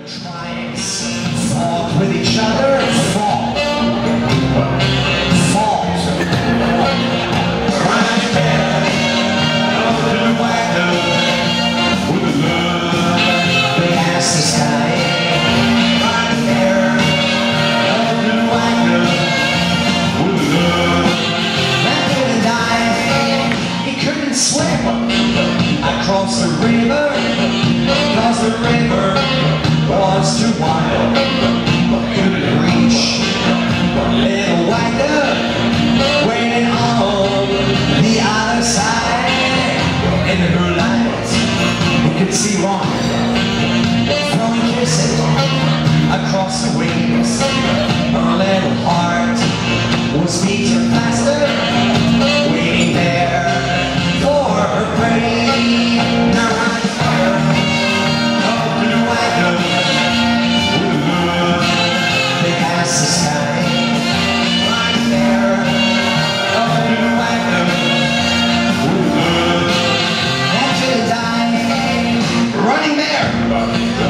Tribes fought with each other and fought. Runnin Bear, a blue wagon with a love big as the sky. Runnin Bear, a blue wagon with a love that couldn't die. He couldn't swim across the river, 'cause the river was too wild, couldn't reach little wagon waiting on the other side. In the moonlight, you could see one throwing kisses across the wings. Her little heart was beating faster, waiting there for her prey. Now Runnin Bear, a blue wagon with a love big as the sky. Runnin Bear, a blue wagon with a love that could die. Runnin Bear.